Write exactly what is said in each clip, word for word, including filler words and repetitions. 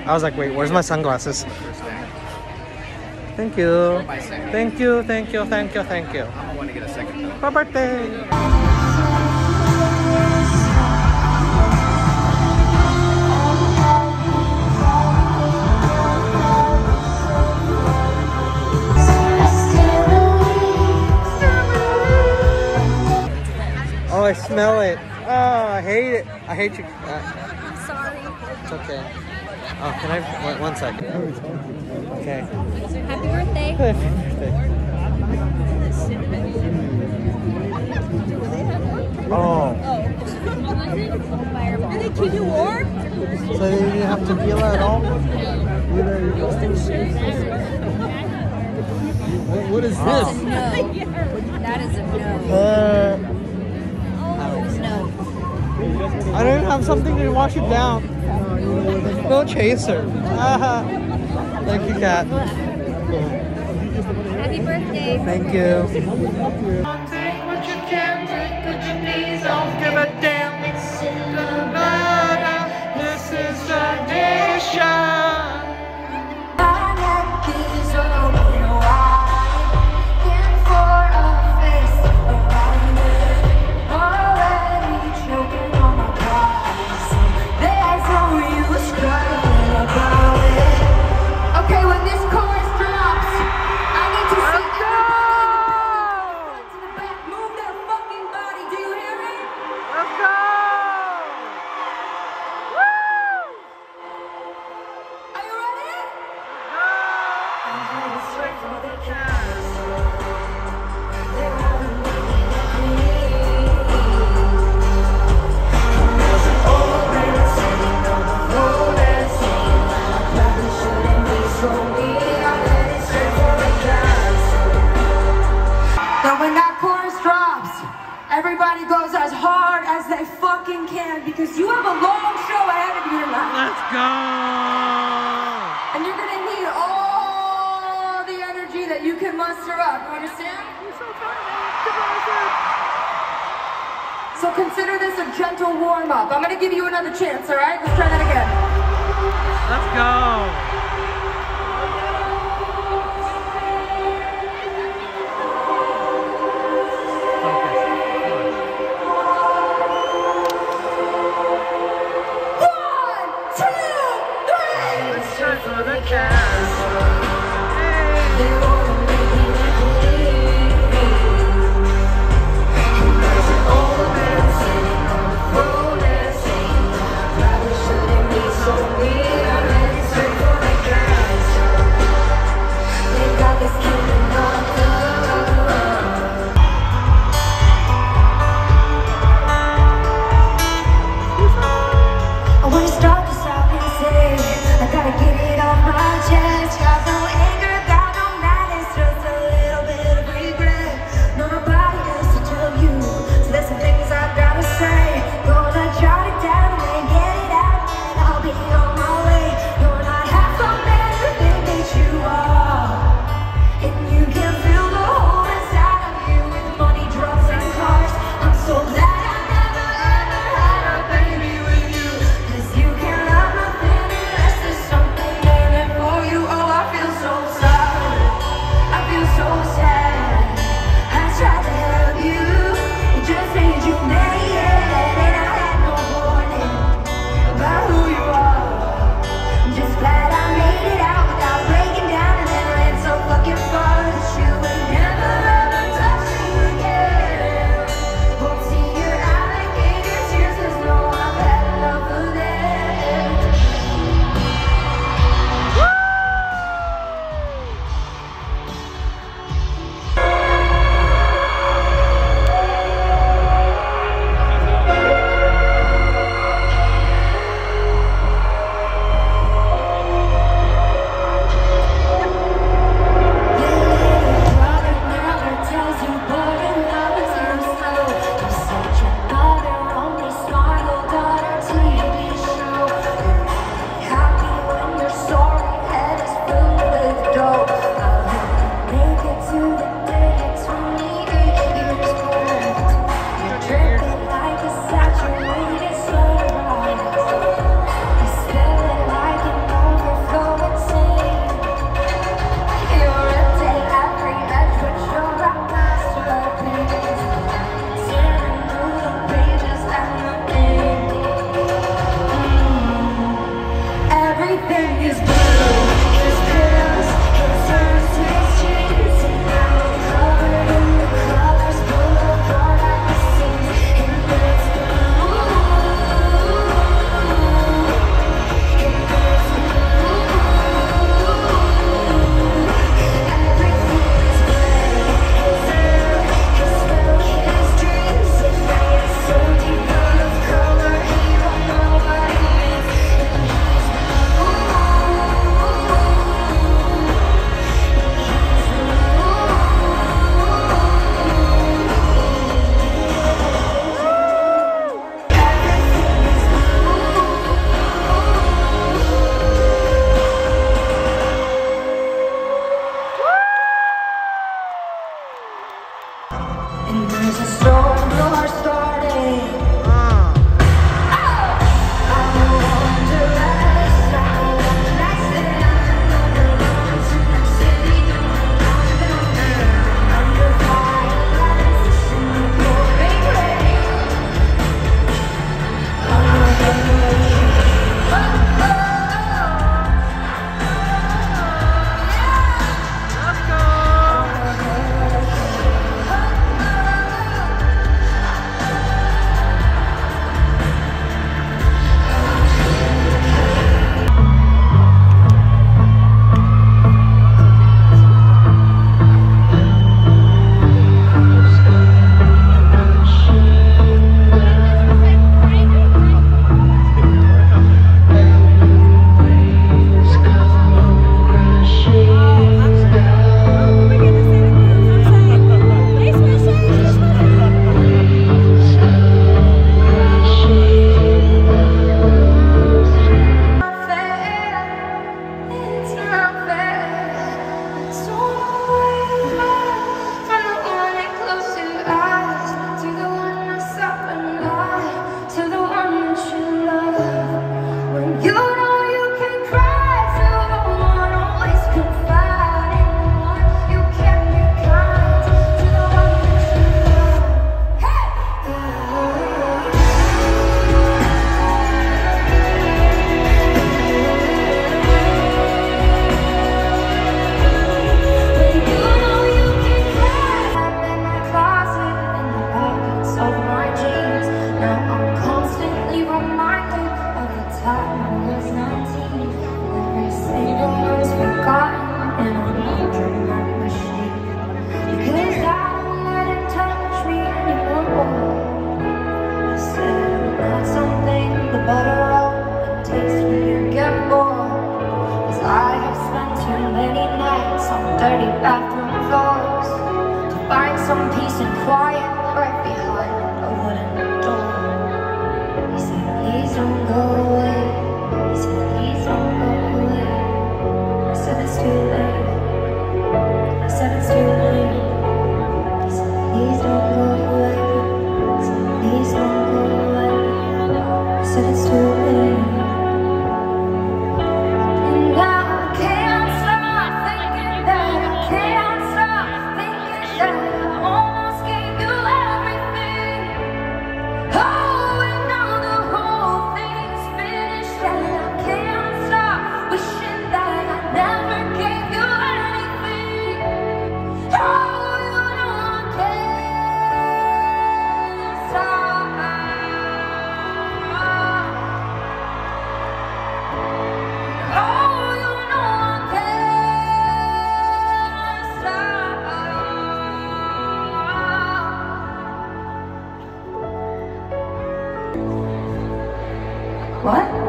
I was like, wait, where's my sunglasses? Thank you. Thank you, thank you, thank you, thank you. I want to get a second though. My birthday. Oh, I smell it. Oh, I hate it. I hate you. Uh, I'm sorry. it's okay. Oh, can I? One, one second. Okay. Happy birthday. Happy birthday. Oh. Do they keep you warm? So you didn't have tequila at all? No. What, what is That's this? a no. That is a no. Uh, No. I don't even have something to wash it down. No chaser. Ah, thank you, Kat. Happy birthday. Thank you. Take what you can, take what you please, don't give a damn. This is the nation. Everybody goes as hard as they fucking can because you have a long show ahead of you tonight. Let's go! And you're gonna need all the energy that you can muster up. You understand? So consider this a gentle warm up. I'm gonna give you another chance, all right? Let's try that again. Let's go! For the castle. There's an old man sitting on the throne and saying that probably shouldn't be so weird. I'm ready straight for the castle. They got this killing on I wanna start this out and say I gotta get it off my chest. Got no anger, got no malice. is blue. His pillows, his arms, his jeans, and now I'm covered in the colors full of all I can see. And there's blue, and there's blue. Everything is gray. His hair, his milk, his dreams, and now it's so deep out of color. He don't know what he is. And he's and there's a storm you're starting. I wonder less, I wonder less than under lungs in the city, under firelights in the pouring rain. It's not fair. So away from the one that closed your eyes, to the one that's up and light, to the one that you love. When you know you can cry, to the one always confide in the one you can be kind, to the one that you love. Hey! When you know you can cry, I'm in my closet, in the pockets of my jeans. Now I'm constantly reminded of the time I was nineteen. Every single word's forgotten, and I'm wondering my machine. Because I won't let it touch me anymore. I said I'm not something the better of it takes when you get bored. 'Cause I have spent too many nights on dirty bathroom floors to find some peace and quiet right behind a wooden door. He said, please don't go away. He said, please don't go away. I said, it's too late. I said, it's too late. He said, please don't go away. I said, please don't go away. I said, it's too late. And now I can't stop thinking that I can't stop thinking that I almost gave you everything. Oh, and now the whole thing's finished, and I can't stop wishing that I never gave you anything. Oh, you know I can't stop. Oh, you know I can't stop. What?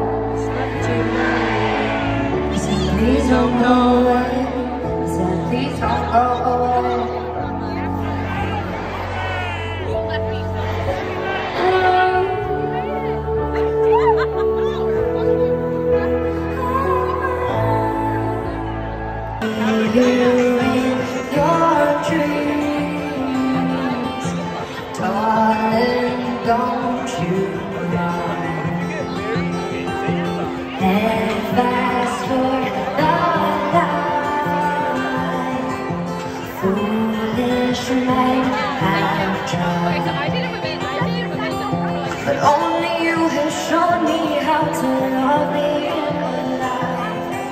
He said, please don't go away. He said, please don't go away. You in your dreams, darling, don't you cry. And fast for the night, foolish men have tried, but only you have shown me how to love me in my life.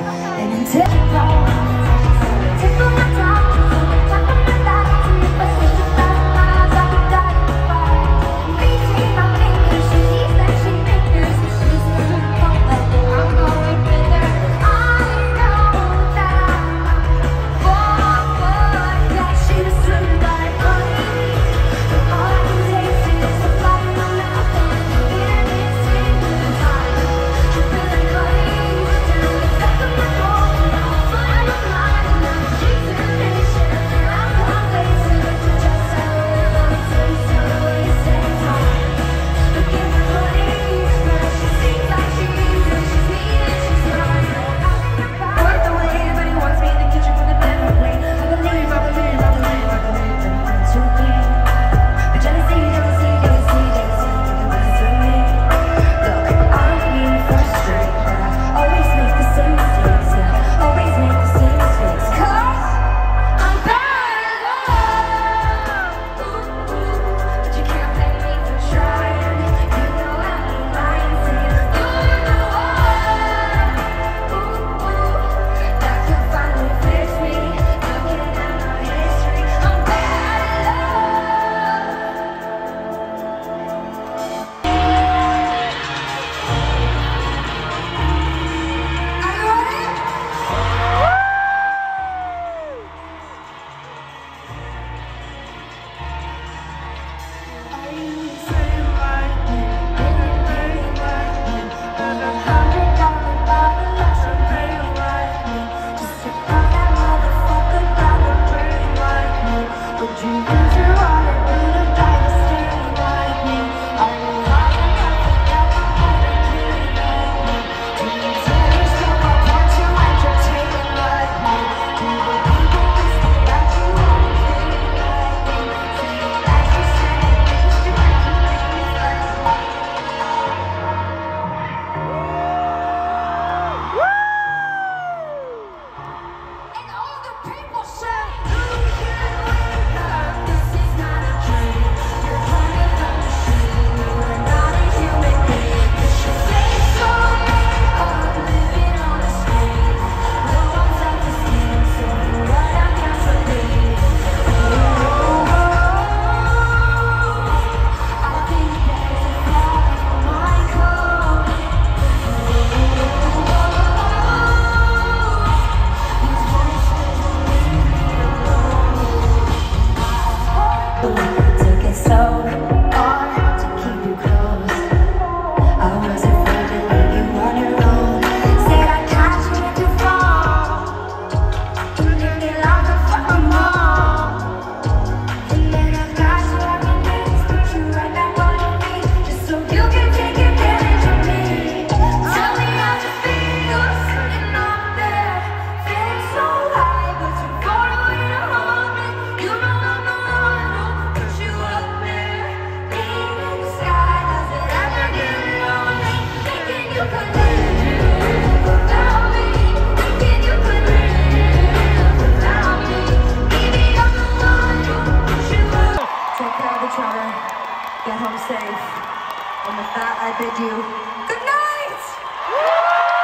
Get home safe. And with that, I bid you good night!